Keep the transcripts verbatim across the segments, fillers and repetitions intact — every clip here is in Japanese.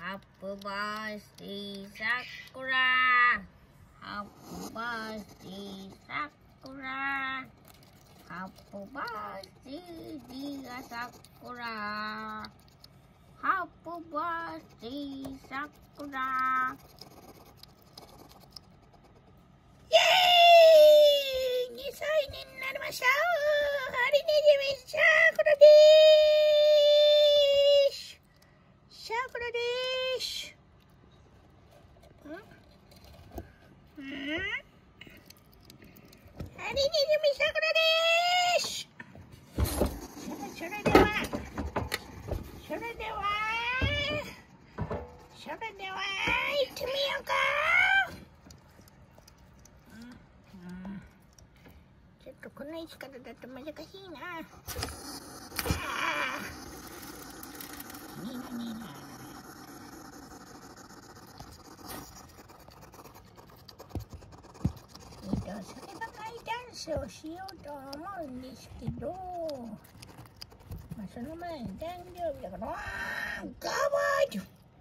ハッピーバースデーさくら。ハッピーバースデーさくら。ハッピーバースデーディアさくら。ハッピーバースデーさくら。イエーイ！にさいになりました。ハリネズミさくらでーす。さくらでーす。ん？ん？ハリネズミさくらでーす。それでは、それでは、それでは、行ってみようか。ちょっとこの位置からだと難しいな。ああ、いいな、いいな。えっと、それはマイダンスをしようと思うんですけど、まあ、その前に誕生日だから、わー、ガバーッ！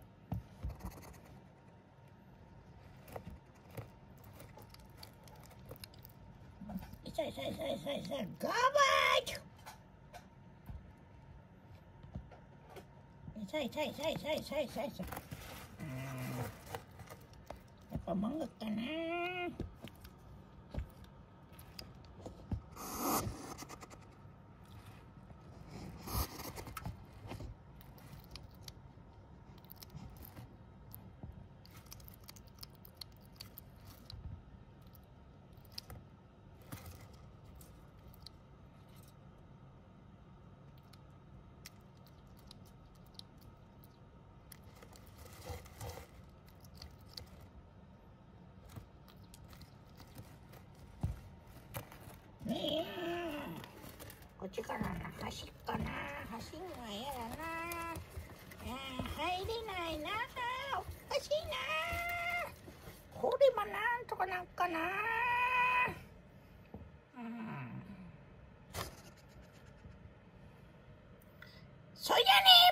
さいさいさいさいさい、ガバーッ！さいさいさいさいさいさいさい。やっぱ漫画かな。ねえ、こっちからな、端っかな、端には嫌だな。えー、入れないな、おかしいな。これもなんとかなんかな。うん、そりゃねー。